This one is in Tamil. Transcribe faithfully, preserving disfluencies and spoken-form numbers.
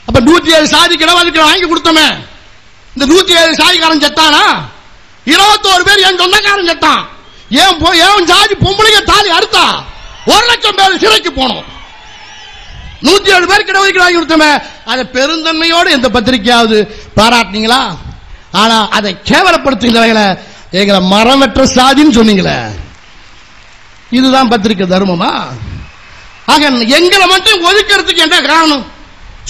அப்ப நூத்தி ஏழு சாதிக்கு இடஒதுக்கீடு வாங்கி கொடுத்தோமே, இந்த நூத்தி ஏழு சாதிக்காரன் செத்தானா? இருபத்தோரு பேர் என் சொந்தக்காரன் செத்தான். ஏன் ஏன் ஜாதி பொம்பளைங்க தாலி அறுத்தா ஒரு லட்சம் பேர் சிறைக்கு போனோம். நூத்தி ஏழு பேருக்கு இடஒதுக்கீடு வாங்கி கொடுத்தோமே, அதை பெருந்தன்மையோடு எந்த பத்திரிகையாவது பாராட்டினீங்களா? ஆனா அதை கேவலப்படுத்துகிறவங்கள எங்களை மரமற்ற சாதின்னு சொன்னீங்களே, இதுதான் பத்திரிகை தர்மமா? ஆக எங்களை மட்டும் ஒதுக்கிறதுக்கு என்ன காரணம்?